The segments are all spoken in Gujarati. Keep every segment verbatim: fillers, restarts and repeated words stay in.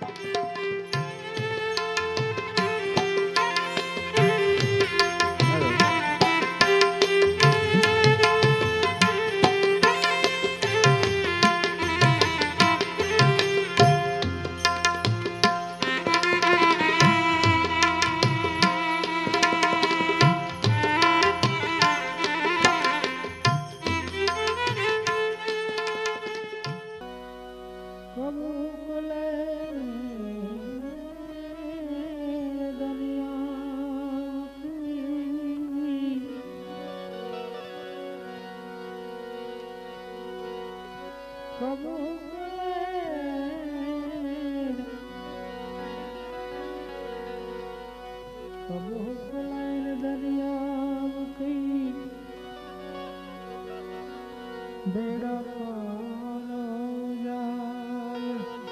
बेड़ा पार जाए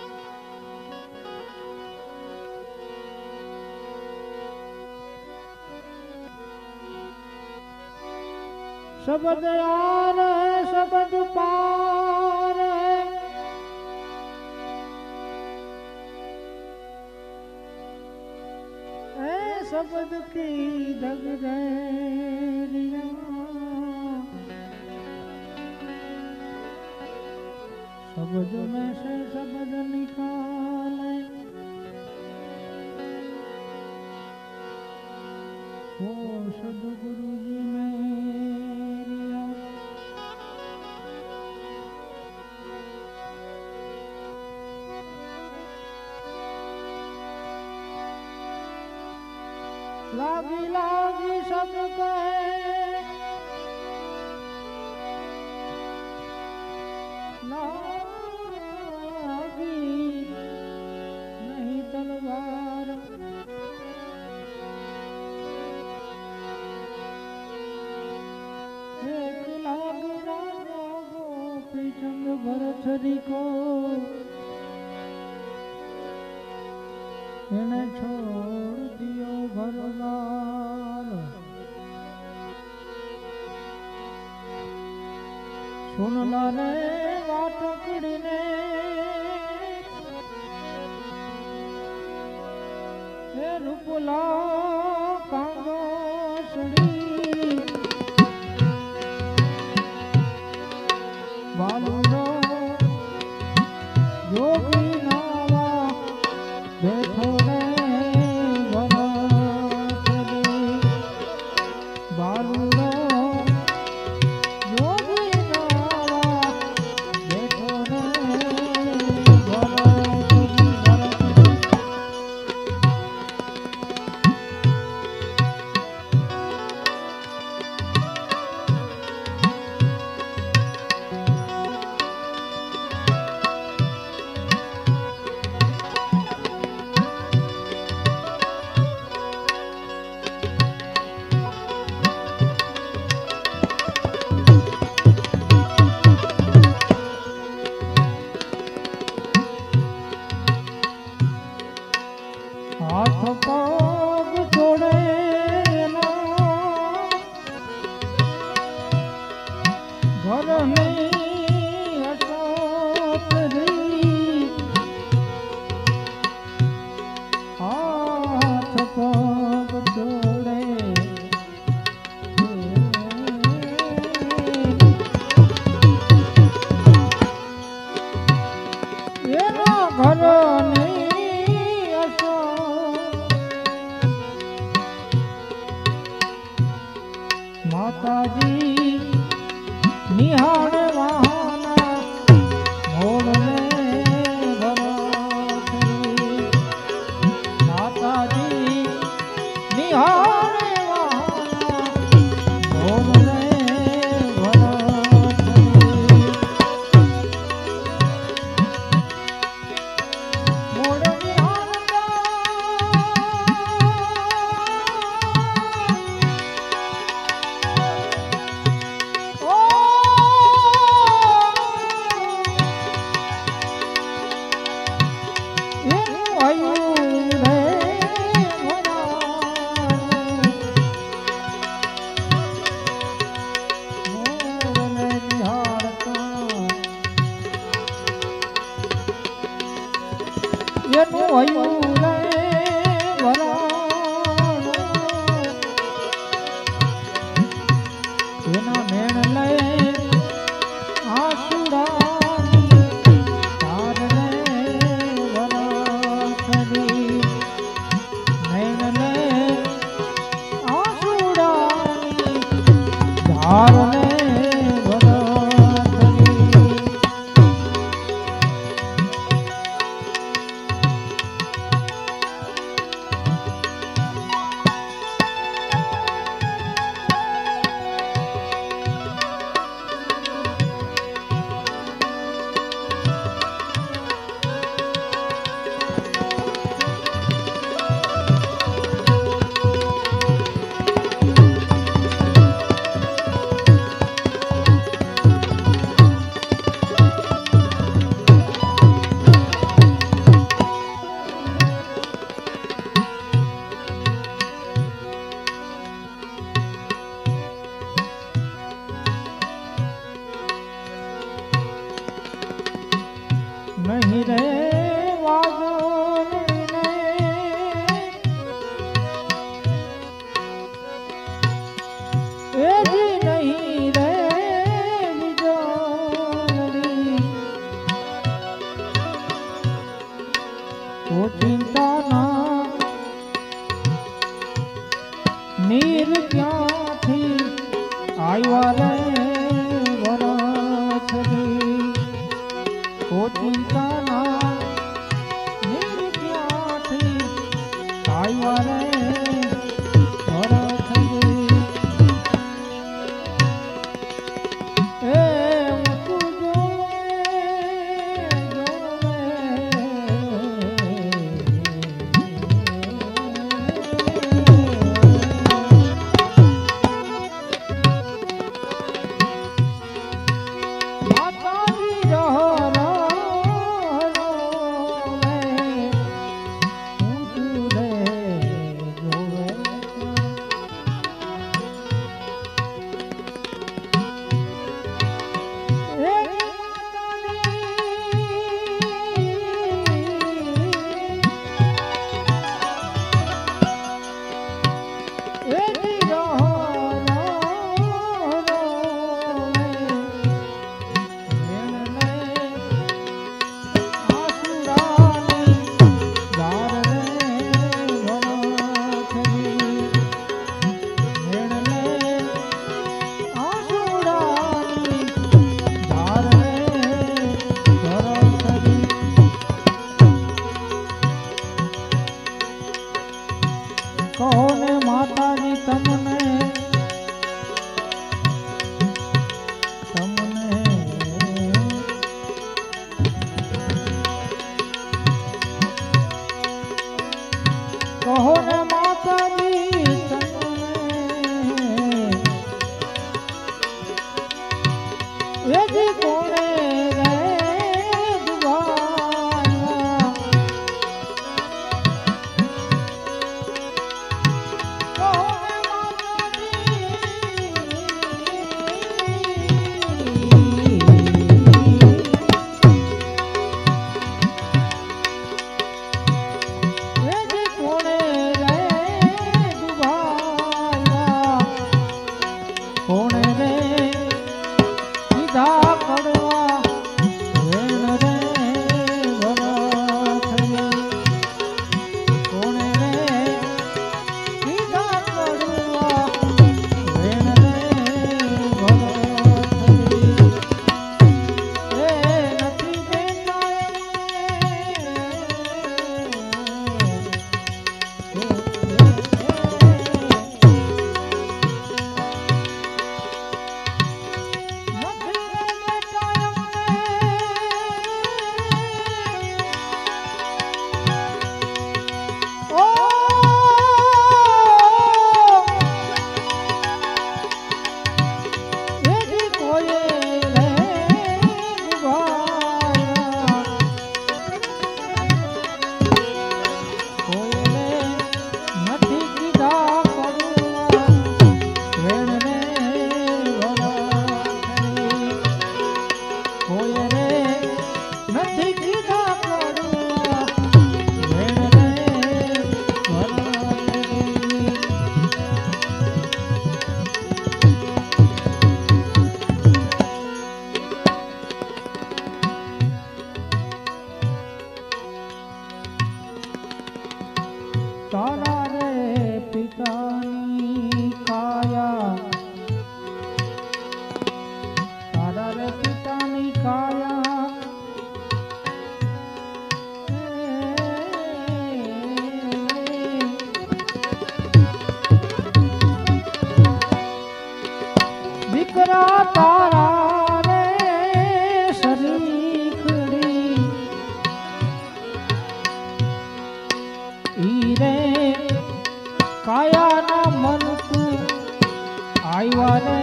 शब्द यार है शब्द पार है ऐ शब्द की दग गैरिया शब्द में से शब्द निकाले ओ सदगुरु जी मेरिया लागी लागी सब कहे लागी नहीं तलवार एक लाग राजा गोपी चंद भरथरी को इन्हें छोड़ दियो घर बार सुन ला रे वाटकड़ी ने हे रूपला कांगो सुड़ी बालूरो योगी नावा बैठो रे भरतरी बालूरो हाथ पाग छोड़े ना घर में अटोतरी हाथ पाग छोड़े ये ना घर नहीं माताजी निहार वाहना मोड़ में भरतरी माताजी निहार वाहना मोड़ में भरतरी मोड़ એનું હયું રે વરાણ એના મેણ લઈ આસુડાની ધાર રે વરાખડી મેણ લઈ આસુડાની ધાર રે नहीं रे वागोने ए जी नहीं रे विजोड़ी वो चिंता ना नीर क्या थी आयवा रे वरछड़ी ओ चिंता ना मेरी प्यासी आया रे તારા રે પિતાની કાયા, તારા રે પિતાની કાયા દીકરા તારા રે શરીખડી ઈ રે કાયા ના મન તું આવ્યા રે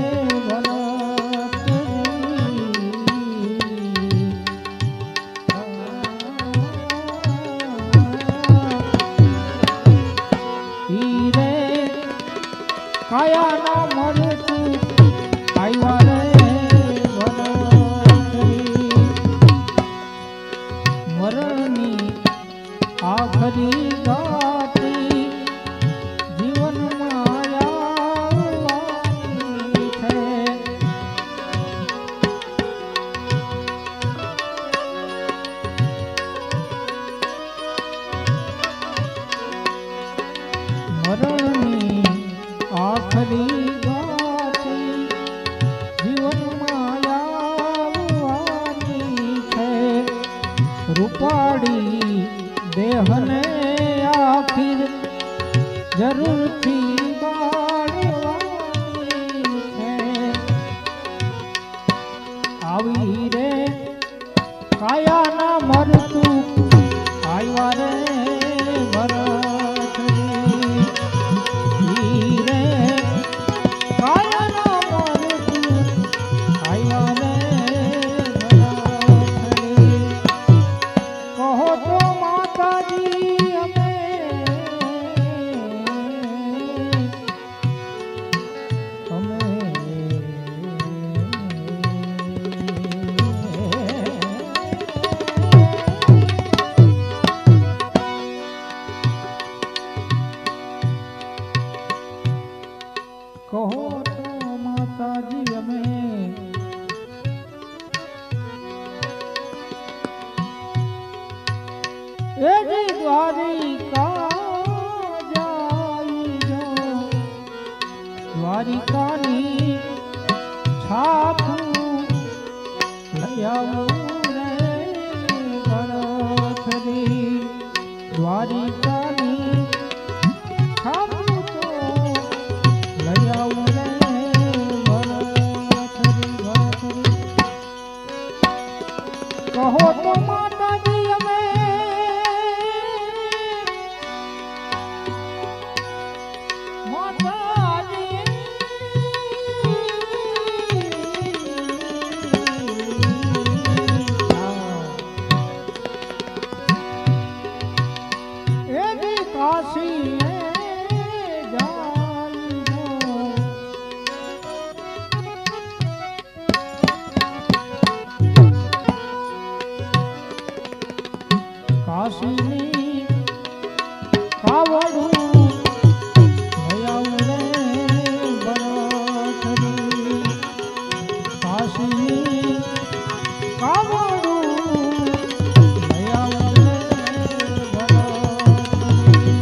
ઈ રે કાયા ના મન તું આવ્યા રે મરણની આખરી ગાતી જીવન માયા છે મરણની આખરી ગાતી જીવન માયાવાની છે રૂપાળી દેહને આખીર જરૂરથી બાળવાની છે આવી રે કાયાના મરતું આવ્યા રે ભરતરી ઈ રે કાયાના મરતું આવ્યા રે ભરતરી કહો તો માતાજી અમે અમે કહો તો માતાજી અમે એ જી દ્વારિકા જાઈ જો દ્વારિકાની છાપું લઈ આવું રે ભરતરી દ્વારિકાની છાપું તો લઈ આવું રે ભરતરી ભરતરી કહો તો માતાજી અમે કાશીની કાવડું ભયાઉ રે ભરતરી કાશીની કાવડું ભયાઉ રે ભરતરી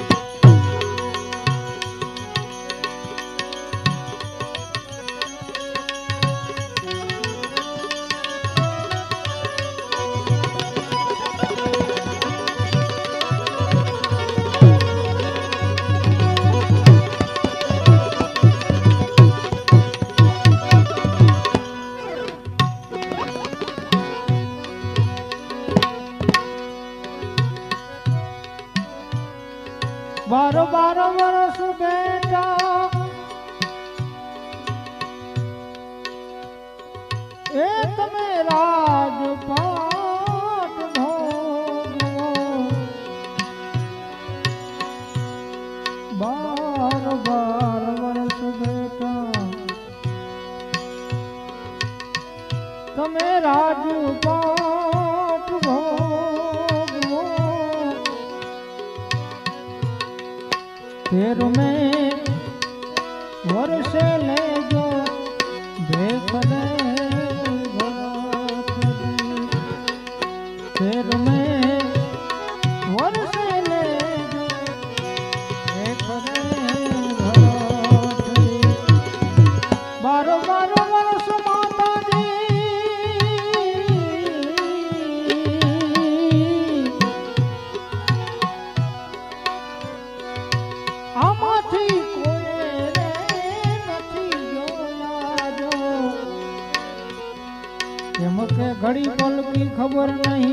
बारो बारो वर्ष बेटा ए तमे राजपाट भोगवो बार बार वर्ष बेटा तमे राजपाट भोगवो तेर में वर्षे ले जो देख ले तेर में वर्षे ले जो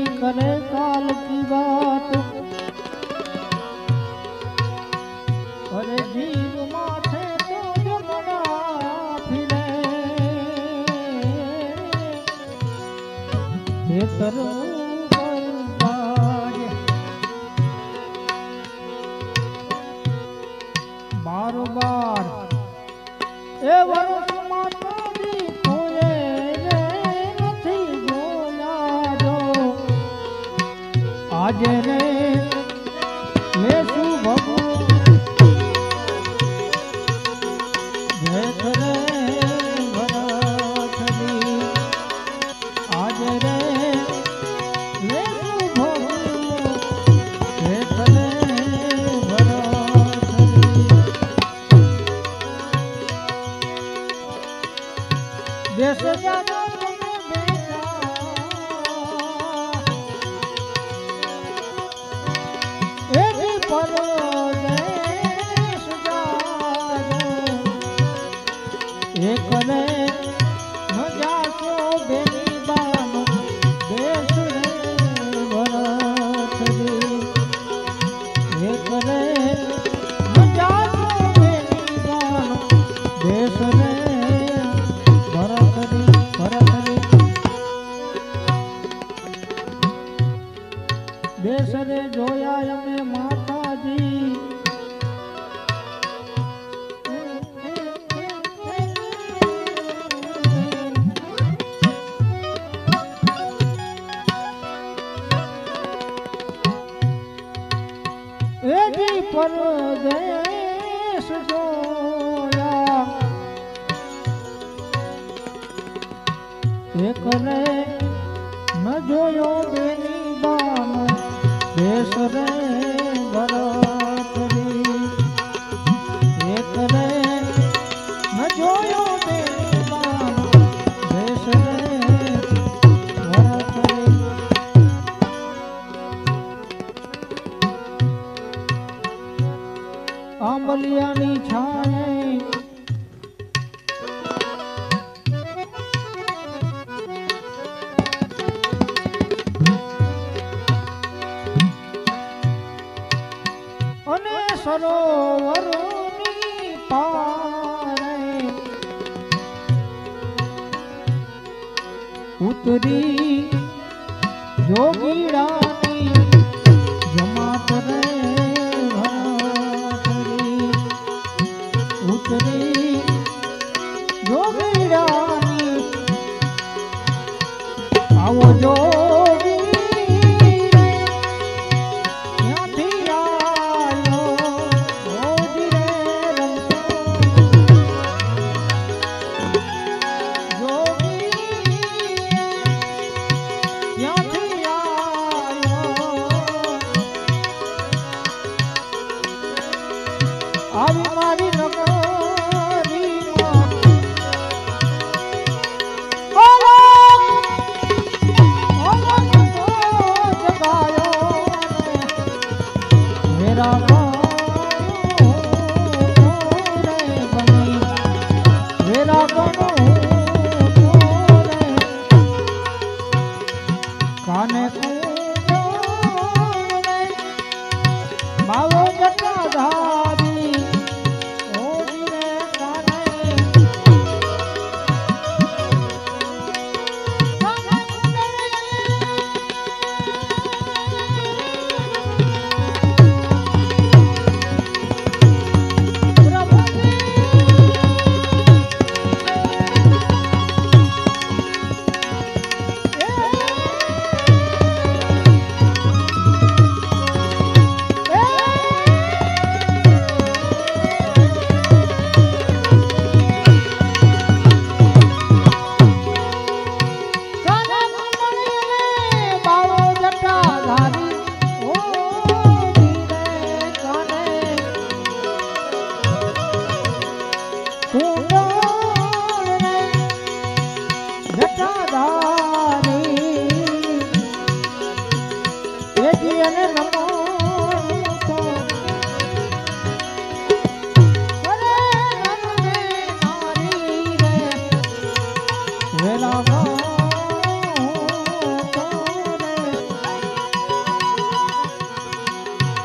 करे काल की बात अरे जीव माथे तो जमना फिरे खेतर बार बार ए वर्ष माताजी कोए रे નથી જોયા જો આજે રે લેશું ભગુ ભેખ રે ભરતની આજે રે લેશું ભગુ ભેખ રે देश जानो तुम्हें बेटा एक परदेश जानो एक ने न जासो बेनी बानो देश रे भरतनी एक ने न जासो बेनी बानो देश रे देश रे जोया यमे माताजी एजी परदेश जोया एक ने न जोयो बेनी बानो देश रे भरतनी एक रे न जोयो बेनी बानो देश रे भरतनी आंबलियानी छाए सरोवरोनी पारे उतरी जोगीरानी जमात रे भरतनी उतरी जोगीरानी आवो जो આવી મારી નગરીમાં ઓલો ઓલો જગાયો મેરા ગાયો રે બની મેરા ગાયો રે કાને બાવો જટા ધારી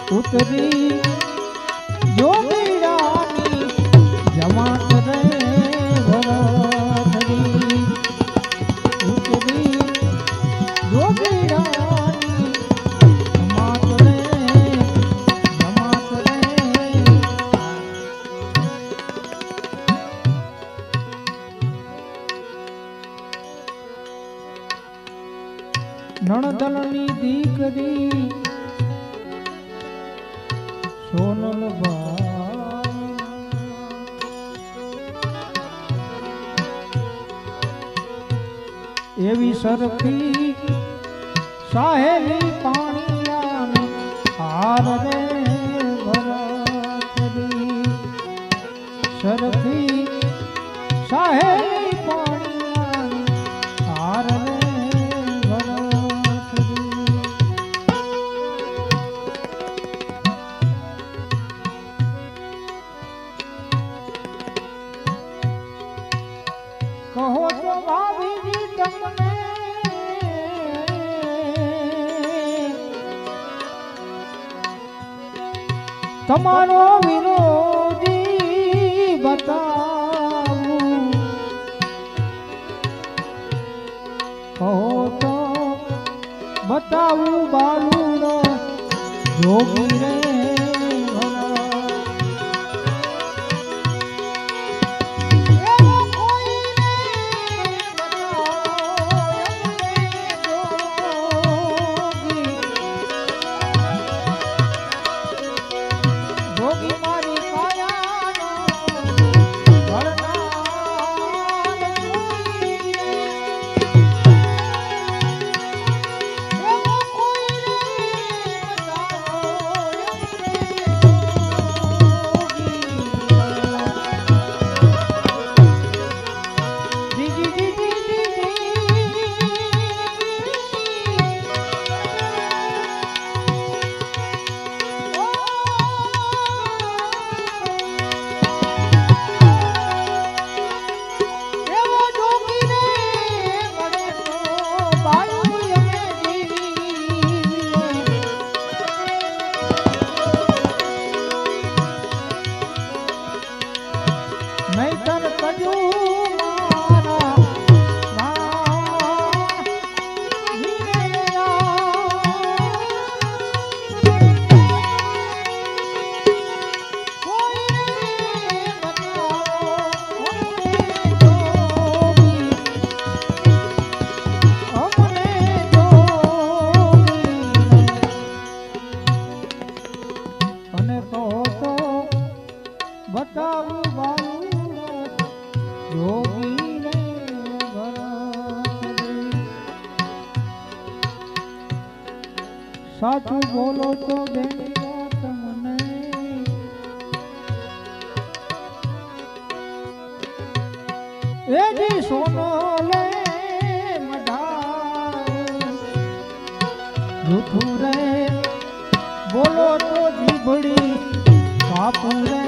ઉતરી જોગીરાની જમાત રે ભરતરી ઉતરી જોગીરાની જમાત રે જમાત રે નણદલની દીકરી સોનલ એવી સરખી સાહેલી પાણીયાની હાર રે ભરતરી સરખી સાહેલી પાણીયાની હાર રે કહો તો ભાભીજી તમને તમારો વિરોધી બતાવું કહો તો બતાવું બાલુડો જોગી રે નૈતર કજુ મારા અને કહો તો બતાવું બાલું જોગી રે ભરતરી સાચું બોલો તો બેનિયા તમને એ જી સોનો લે મઢા જૂઠું રે બોલો તો જીભડી કાપુ રે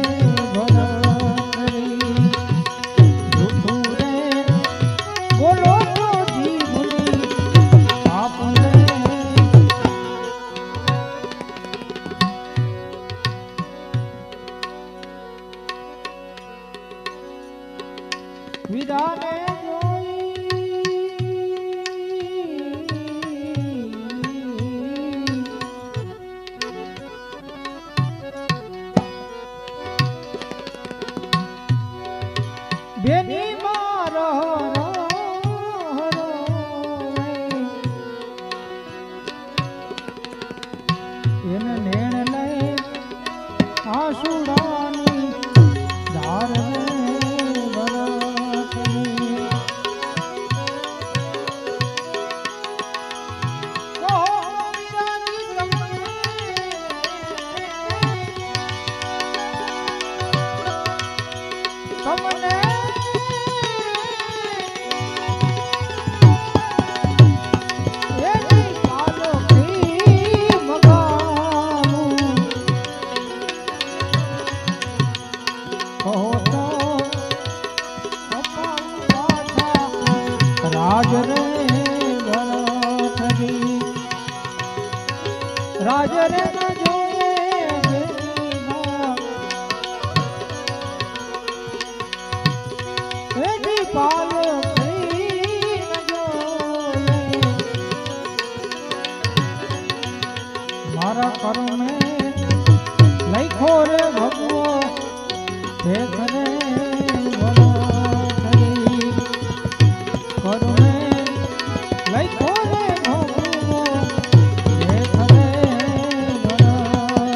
વિધાને બેની માર એને નેણ લઈ આસુડાની ધાર તમને એની પાલકી મગાવું કહો તો રાજ રે ભરતરી રાજ રે ન જોયા મારા કરુણે લખો રે ભગવો દેખ રે ભલા થઈ કરુણે લખો રે ભગવો દેખ રે ભલા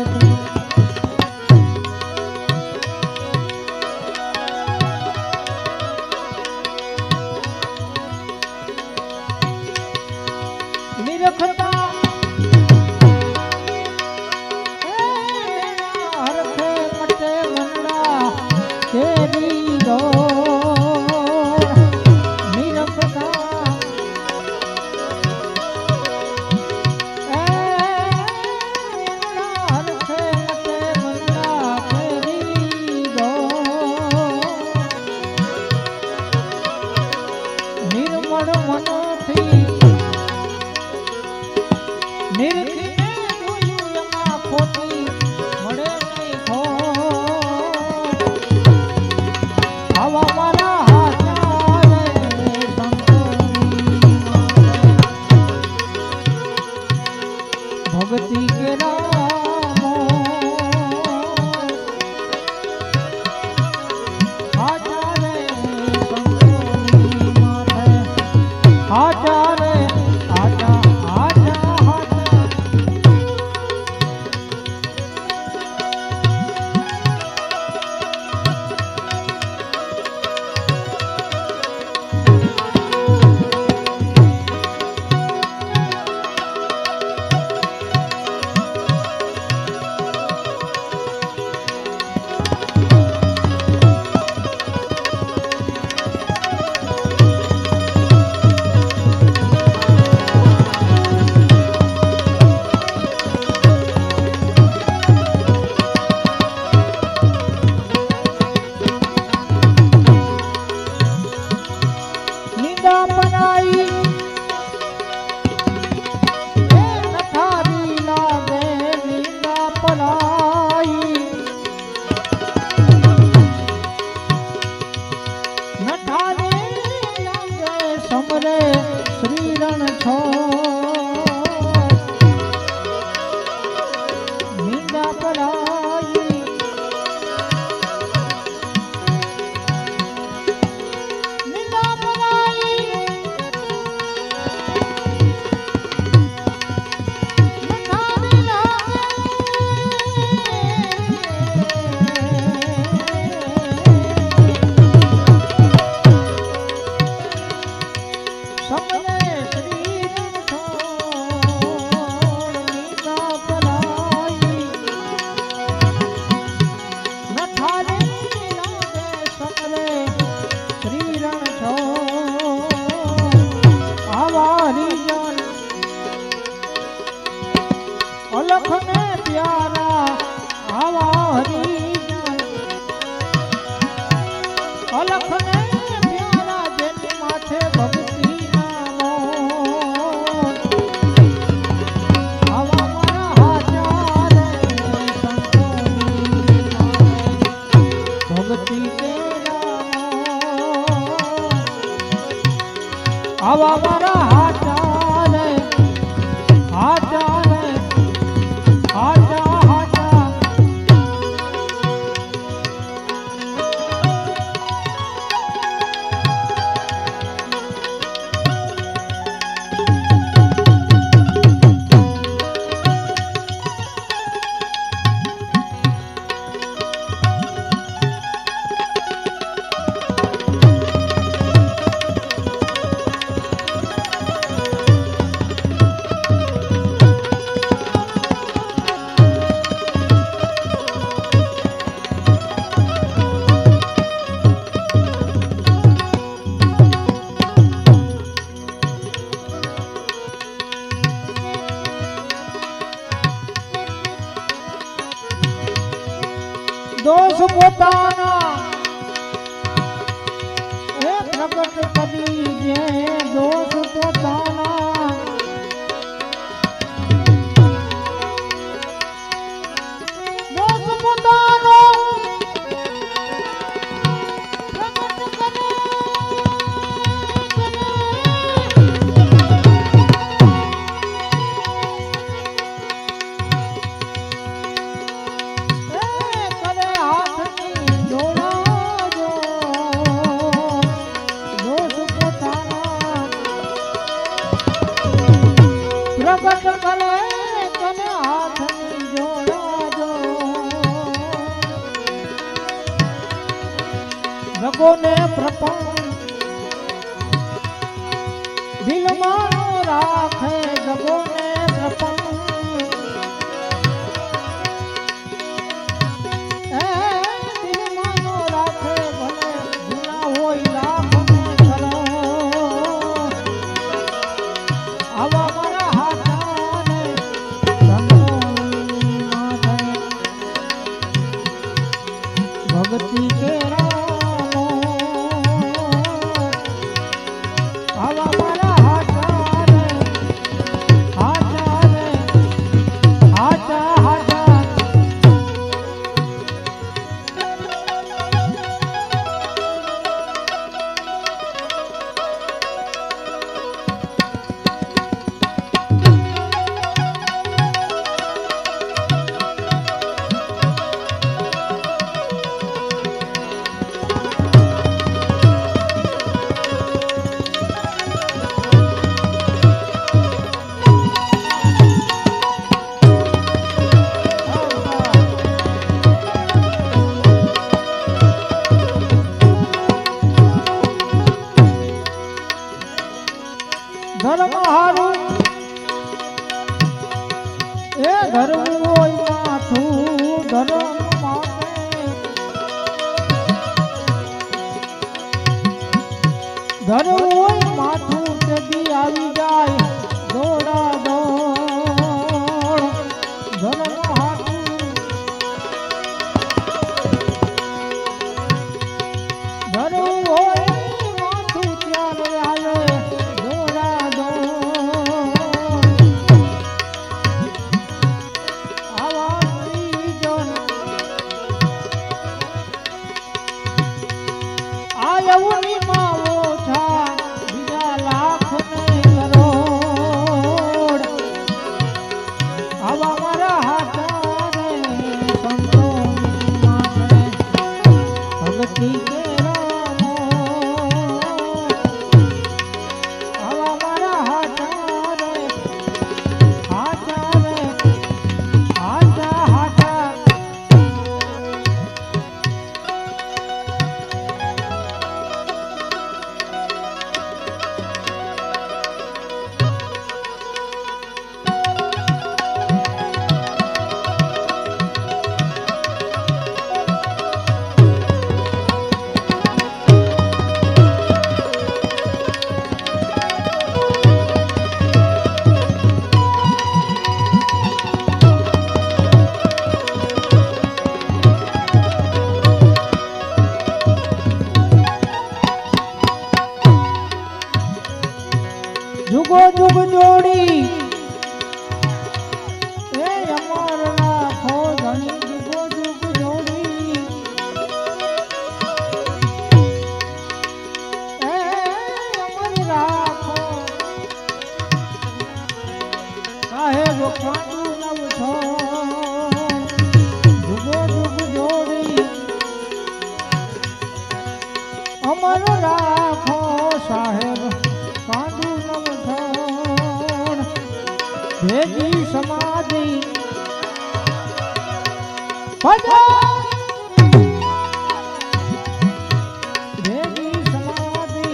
નિરખતા તેરી દો નિરખતા એ હરખે મતે મનડા તેરી દો નિર્મળ મનોથી નિરખીને જોયું એમાં ખોટી મળે નહીં ખો भक्ति के रामो आचारे संतोनी माथे आचारे आचा आचा आचा સમરે શ્રી રણ છો મીંડા પરાઈ મીંડા પરાઈ અલખ ને પ્યારા આવા હરિજન અલખ ને પ્યારા જેની માથે ભક્તિ નામો આવા મારા હાચારે સંતોની ભક્તિ કે નામો આવા મારા હાચારે હાચારે આચા આચા દોષ પોતાના એ પ્રગટ કરી જે દોષ પોતાના દોષ પોતાનો પ્રગટ કરે પ્રગટ કરે તને હાથની જોડાજો જગોને પ્રપંચ દિલમાં રાખે જગોને પ્રપંચ એ દિલમાં રાખે ભલે ગુના હોય લાખ કરો આવા મારા હાથાને સંતોની માથે ભક્તિ કેરા આવા મારા હાચારે હાચારે હાચા હાચા ધર્મ હારું એ ધર્મ હોય માથું ધર્મ માટે ધર્મ હોય માથું તેદી આવી જાય દોડા દોડ ધર્મ હારું ધર્મ હોય માથું ત્યારે આવે જુગો જુગ જોડી એ અમર રાખો ઘણી જુગો જુગ જોડી એ અમર રાખો સાહેબ ખાંડુ નવ છો જુગો જુગ જોડી અમર રાખો સાહેબ કાંડુ ભેજી સમાધિ ભેજી સમાધિ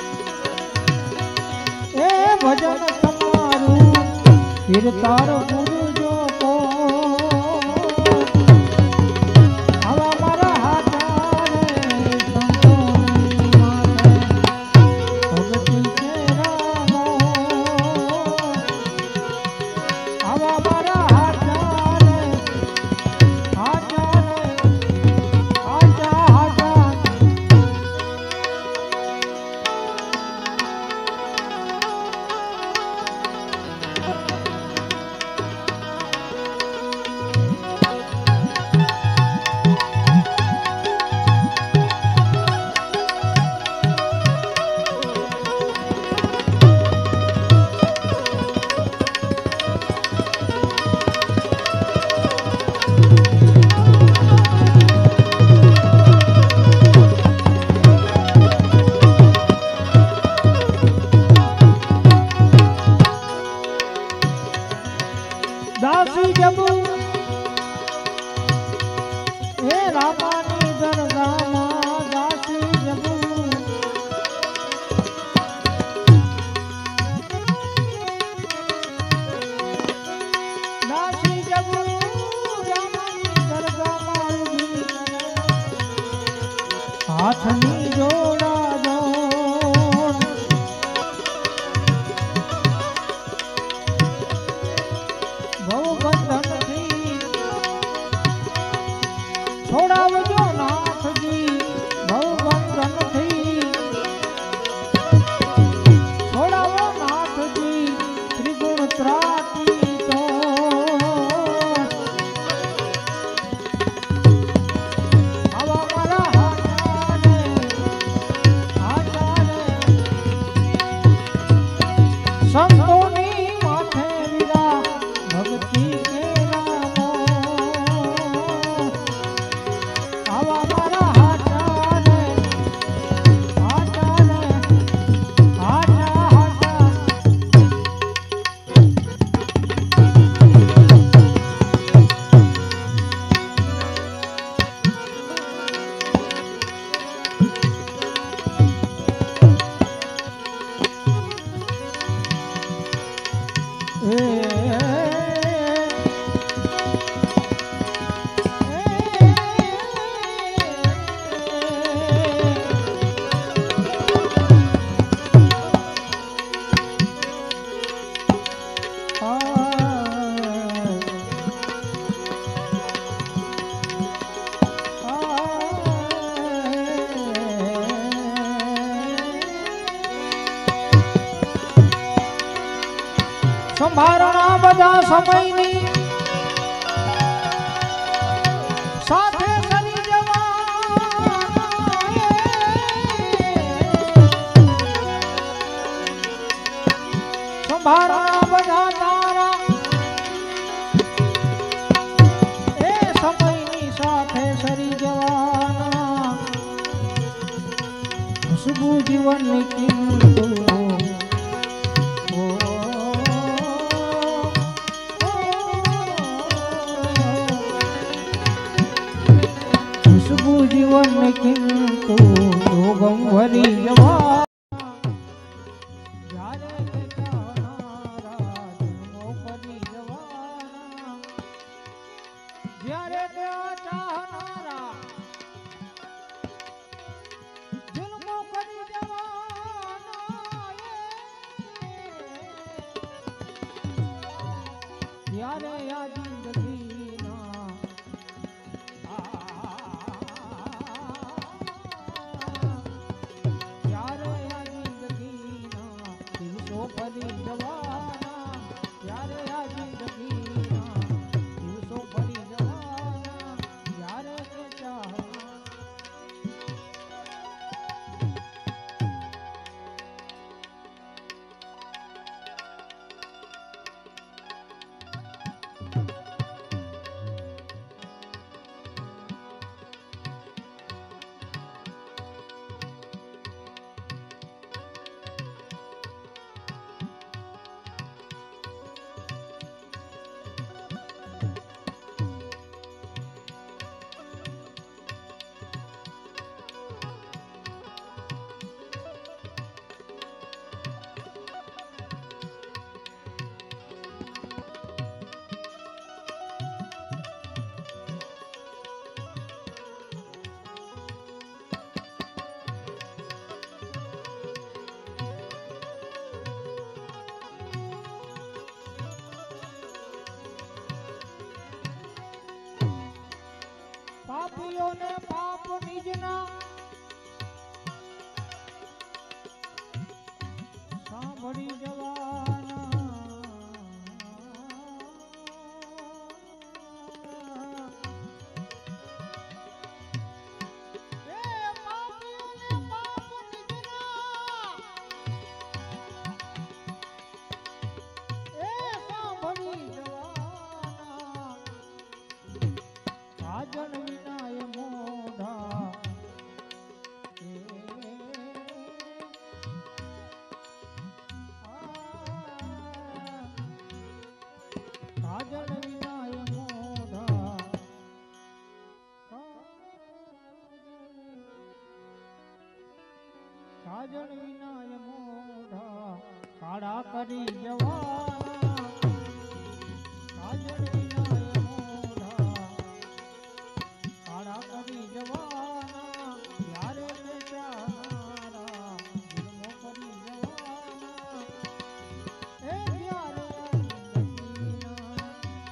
એ ભજન તમારું કીર્તાર ગુરુ જો તો આવા મારા હાથારે સંતોની માથે ભક્તિ કેરામો આવા મારા હાચારે હાચારે હાચા હાચા दासी जब हे रामानी दरगामा दासी जब दासी जब रामानी दरगामा हाथनी जोड़ा दो छोड़ावजो नाथजी भवबंधन थी छोड़ावो नाथजी त्रिगुण त्राती तो आवा मारा हाचारे हाचारे संतोनी माथे विरा भक्ति के संभारणा बधा समयनी साथे सरी जवाना संभारणा बधा तारा ए समयनी साथे सरी जवाना खुशबू जीवन की जीवन किंतु रोगम भरी जवा यारे या जिंदगी પાપીઓ ને પાપ નિજના સાંભળી જવાના काजल કરી જવાના કાજળીના એ મોઢા કાળા કરી જવાના ત્યારે બેચારા જન્મો કરી જવાના એ ત્યારે જિંદગીના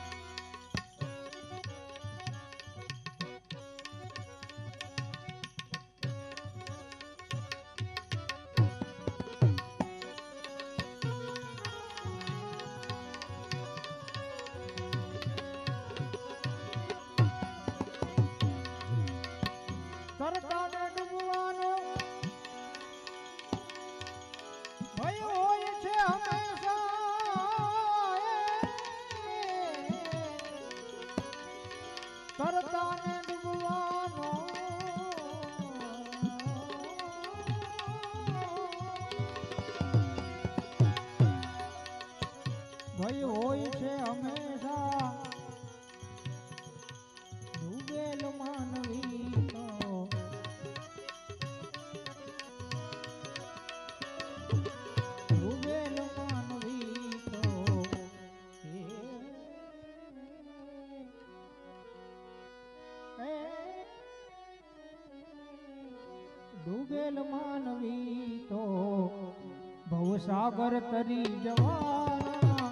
તરતા ડૂબવાનો ભય હોય છે હંમેશા તરતા ને ડૂબવાનો ભય હોય છે હંમેશા ડૂબેલ માનવી ડૂબેલ માનવી તો ભવસાગર તરી જવાના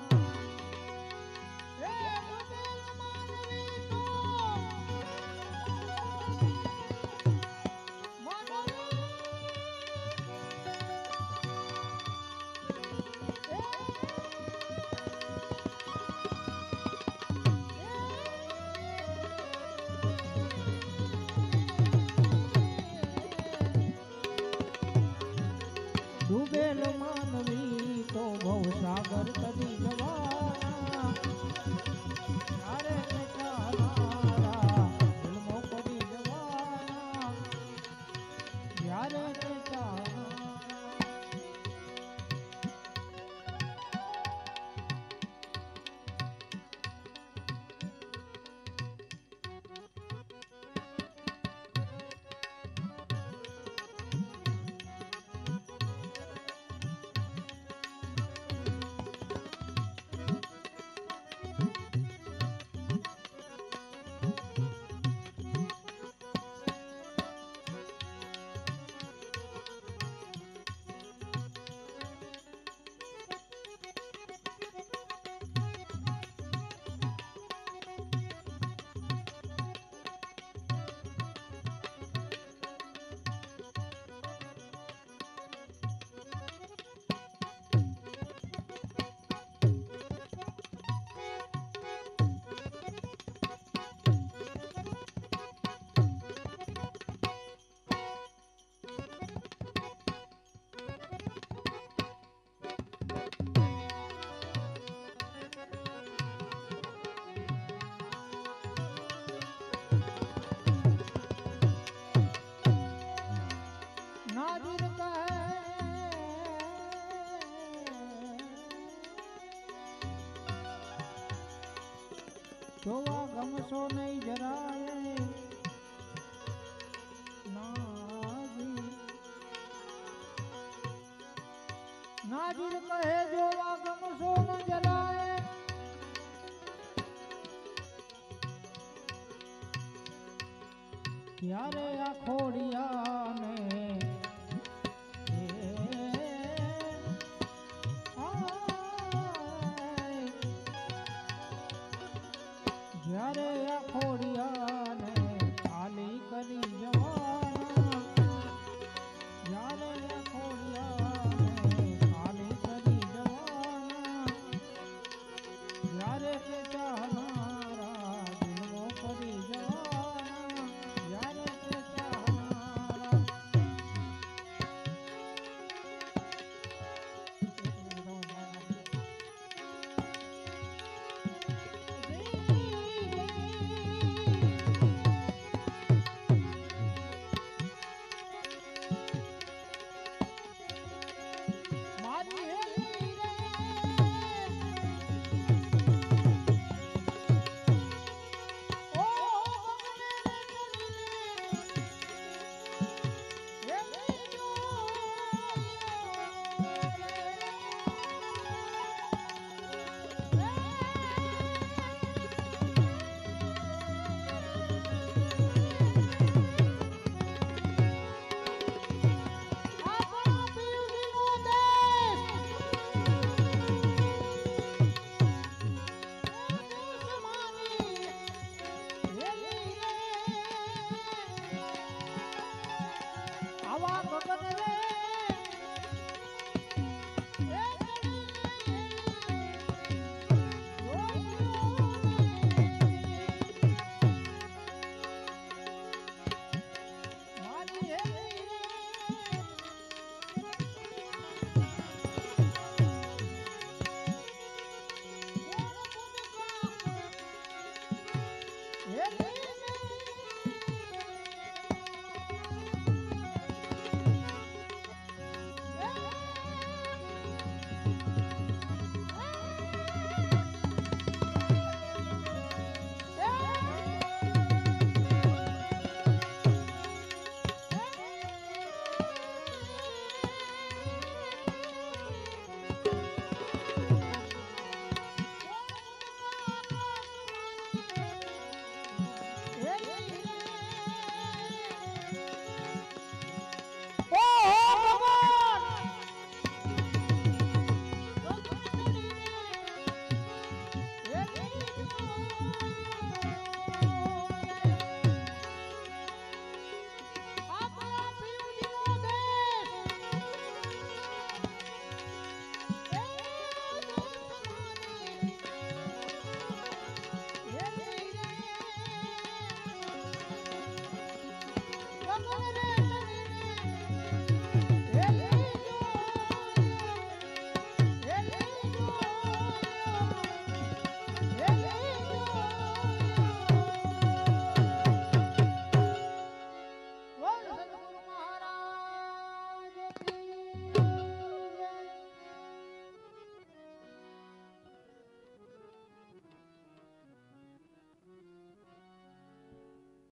ડૂબેલ માનવી તો ભવસાગર તરી જવાના ત્યારે બેચારા જન્મો કરી જવાના ત્યારે બેચારા નાજીર કહે જોવા ગમશો નહીં જરાય નાજીર નાજીર કહે જોવા ગમશો ન જરાય ત્યારે આ ખોડિયાને જ્યારે આ ખોડિયા